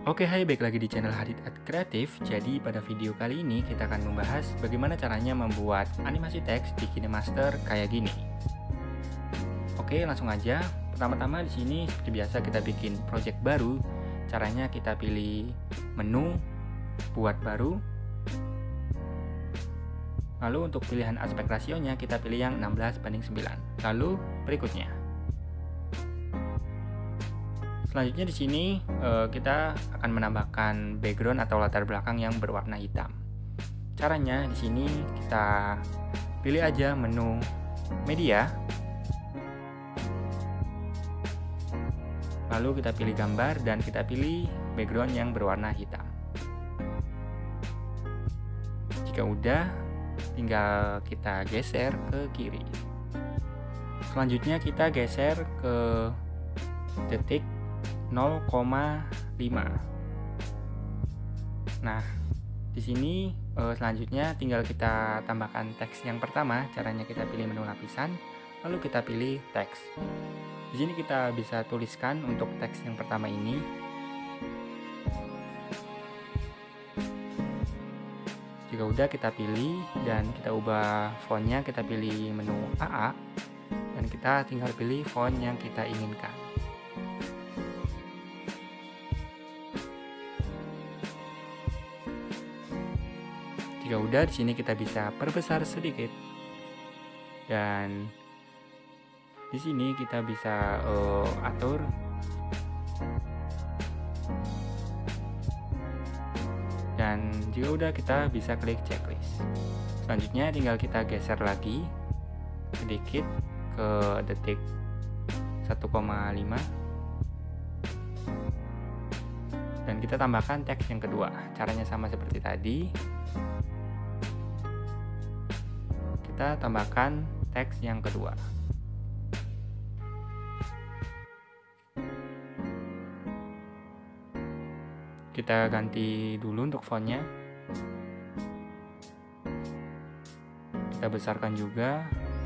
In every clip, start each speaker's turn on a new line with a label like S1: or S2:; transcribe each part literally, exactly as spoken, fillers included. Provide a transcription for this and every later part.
S1: Oke, hai, baik lagi di channel Hadid Art Kreatif. Jadi pada video kali ini kita akan membahas bagaimana caranya membuat animasi teks di KineMaster kayak gini. Oke, langsung aja. Pertama-tama di sini seperti biasa kita bikin project baru. Caranya kita pilih menu, buat baru. Lalu untuk pilihan aspek rasionya kita pilih yang enam belas banding sembilan. Lalu berikutnya. Selanjutnya di sini eh, kita akan menambahkan background atau latar belakang yang berwarna hitam. Caranya di sini kita pilih aja menu media. Lalu kita pilih gambar dan kita pilih background yang berwarna hitam. Jika udah, tinggal kita geser ke kiri. Selanjutnya kita geser ke detik nol koma lima. Nah, di sini eh, selanjutnya tinggal kita tambahkan teks yang pertama. Caranya kita pilih menu lapisan, lalu kita pilih teks. Di sini kita bisa tuliskan untuk teks yang pertama ini. Jika udah, kita pilih dan kita ubah fontnya, kita pilih menu A A dan kita tinggal pilih font yang kita inginkan. Jika udah, di sini kita bisa perbesar sedikit, dan di sini kita bisa uh, atur dan jika udah, kita bisa klik checklist. Selanjutnya tinggal kita geser lagi sedikit ke detik satu koma lima dan kita tambahkan teks yang kedua. Caranya sama seperti tadi. Kita tambahkan teks yang kedua. Kita ganti dulu untuk fontnya. Kita besarkan juga.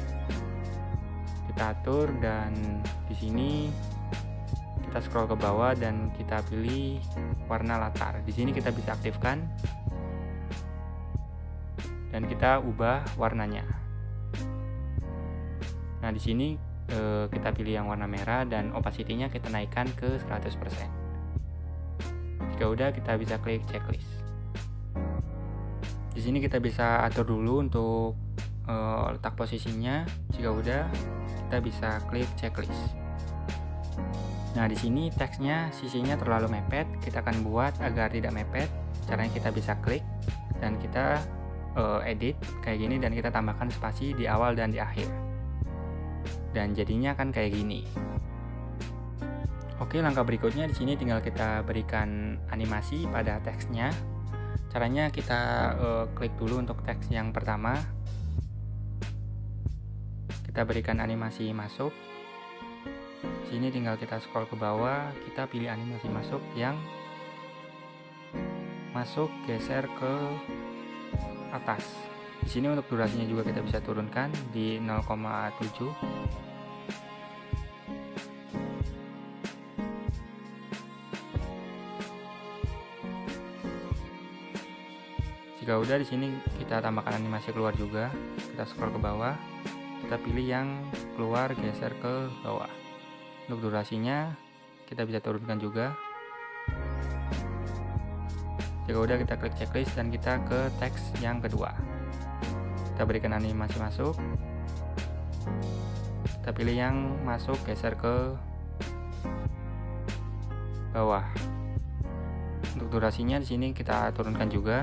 S1: Kita atur dan di sini kita scroll ke bawah dan kita pilih warna latar. Di sini kita bisa aktifkan dan kita ubah warnanya. Nah, di sini e, kita pilih yang warna merah dan opacity-nya kita naikkan ke seratus persen. Jika udah, kita bisa klik checklist. Di sini kita bisa atur dulu untuk e, letak posisinya. Jika udah, kita bisa klik checklist. Nah, di sini teksnya sisinya terlalu mepet. Kita akan buat agar tidak mepet. Caranya kita bisa klik dan kita e, edit kayak gini dan kita tambahkan spasi di awal dan di akhir. Dan jadinya akan kayak gini. Oke, langkah berikutnya di sini tinggal kita berikan animasi pada teksnya. Caranya kita uh, klik dulu untuk teks yang pertama. Kita berikan animasi masuk. Di sini tinggal kita scroll ke bawah, kita pilih animasi masuk yang masuk geser ke atas. Di sini untuk durasinya juga kita bisa turunkan di nol koma tujuh. Jika udah, di sini kita tambahkan animasi keluar juga. Kita scroll ke bawah, kita pilih yang keluar geser ke bawah. Untuk durasinya kita bisa turunkan juga. Jika udah, kita klik checklist dan kita ke teks yang kedua. Kita berikan animasi masuk. Kita pilih yang masuk geser ke bawah. Untuk durasinya di sini kita turunkan juga.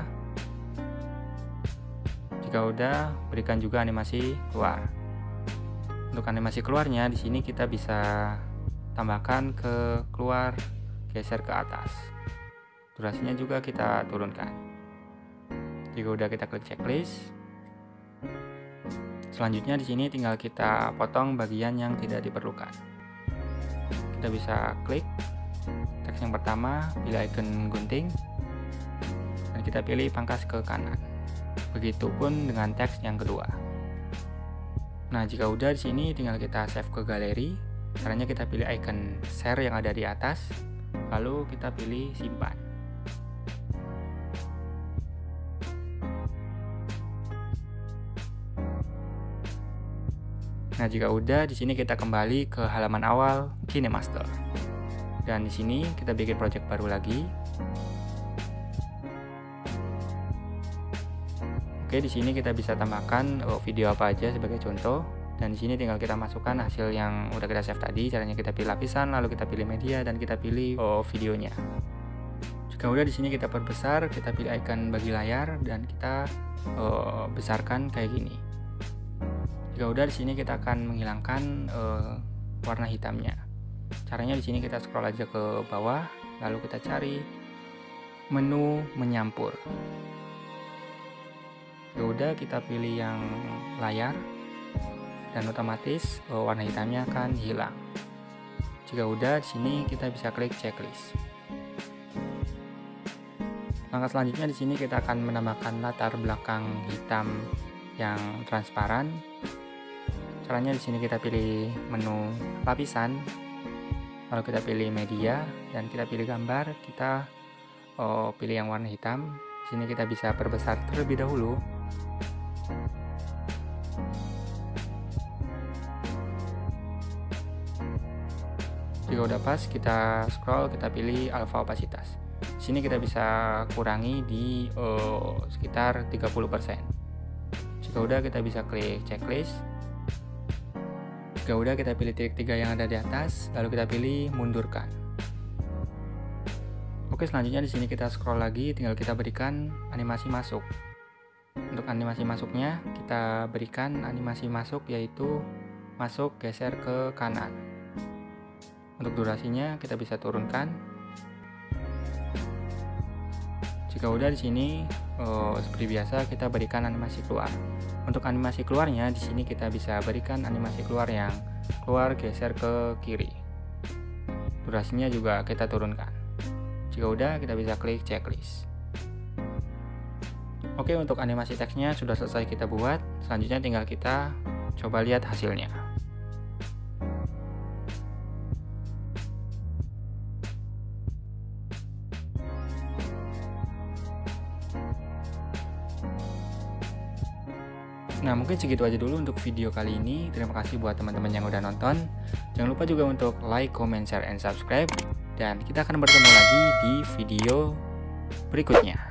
S1: Jika udah, berikan juga animasi keluar. Untuk animasi keluarnya di sini kita bisa tambahkan ke keluar geser ke atas. Durasinya juga kita turunkan. Jika udah, kita klik checklist. Selanjutnya di sini tinggal kita potong bagian yang tidak diperlukan. Kita bisa klik teks yang pertama, pilih icon gunting, dan kita pilih pangkas ke kanan. Begitupun dengan teks yang kedua. Nah, jika udah, di sini tinggal kita save ke galeri. Caranya kita pilih icon share yang ada di atas, lalu kita pilih simpan. Nah, jika udah, di sini kita kembali ke halaman awal KineMaster. Dan di sini kita bikin project baru lagi. Oke, di sini kita bisa tambahkan oh, video apa aja sebagai contoh. Dan di sini tinggal kita masukkan hasil yang udah kita save tadi. Caranya kita pilih lapisan, lalu kita pilih media, dan kita pilih oh, videonya. Jika udah, di sini kita perbesar, kita pilih icon bagi layar, dan kita oh, besarkan kayak gini. Jika udah, di sini kita akan menghilangkan oh, warna hitamnya. Caranya di sini kita scroll aja ke bawah, lalu kita cari menu menyampur. Jika udah, kita pilih yang layar. Dan otomatis oh, warna hitamnya akan hilang. Jika udah, di sini kita bisa klik checklist. Langkah selanjutnya di sini kita akan menambahkan latar belakang hitam yang transparan. Caranya di sini kita pilih menu lapisan, lalu kita pilih media, dan kita pilih gambar. Kita oh, pilih yang warna hitam. Di sini kita bisa perbesar terlebih dahulu. Jika udah pas, kita scroll, kita pilih alpha opasitas. Di sini kita bisa kurangi di uh, sekitar tiga puluh persen. Jika udah, kita bisa klik checklist. Jika udah, kita pilih titik tiga yang ada di atas, lalu kita pilih mundurkan. Oke, selanjutnya di sini kita scroll lagi, tinggal kita berikan animasi masuk. Untuk animasi masuknya, kita berikan animasi masuk yaitu masuk geser ke kanan. Untuk durasinya kita bisa turunkan. Jika udah, di sini oh, seperti biasa kita berikan animasi keluar. Untuk animasi keluarnya di sini kita bisa berikan animasi keluar yang keluar geser ke kiri. Durasinya juga kita turunkan. Jika udah, kita bisa klik checklist. Oke, untuk animasi teksnya sudah selesai kita buat. Selanjutnya tinggal kita coba lihat hasilnya. Nah, mungkin segitu aja dulu untuk video kali ini. Terima kasih buat teman-teman yang udah nonton. Jangan lupa juga untuk like, comment, share, and subscribe. Dan kita akan bertemu lagi di video berikutnya.